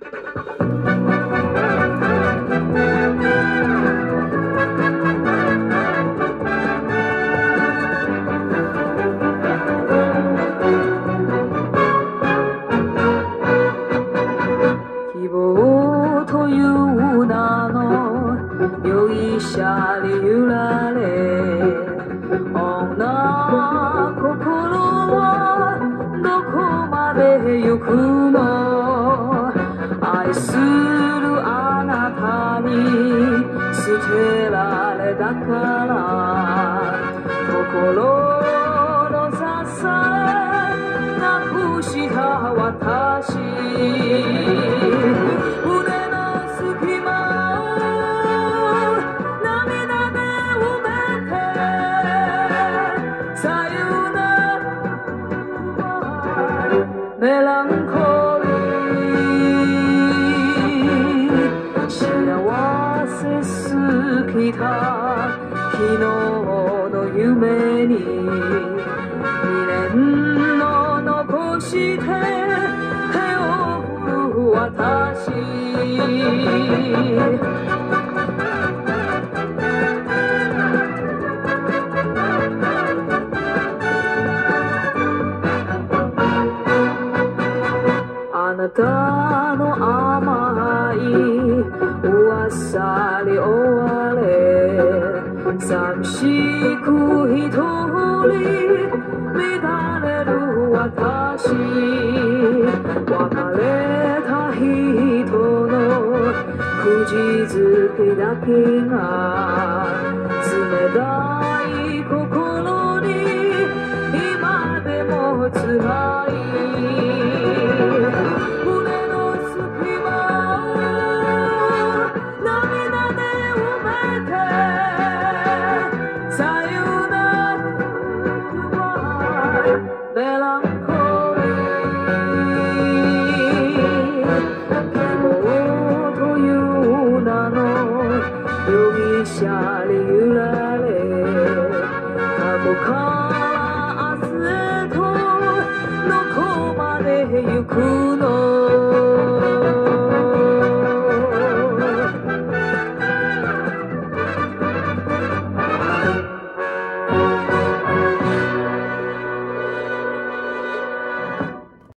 希望という名の容疑者に揺られ、女心はどこまで行くの。愛するあなたに捨てられたから心の支えなくした私、胸の隙間を涙で埋めてさよならメランコリー、幸せすぎた昨日の夢に未練を残して手を振る私、あなたの甘い噂に追われ寂しく一人乱れる私、別れた人の口づけだけが冷たい心に今でも辛い。胸の隙間を涙で埋めてさよならメランコリー、希望という名の容疑者に揺られ過去